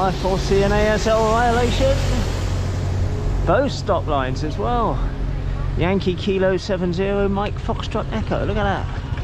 I foresee an ASL violation. Both stop lines as well. Yankee Kilo 70 Mike Foxtrot Echo, look at that.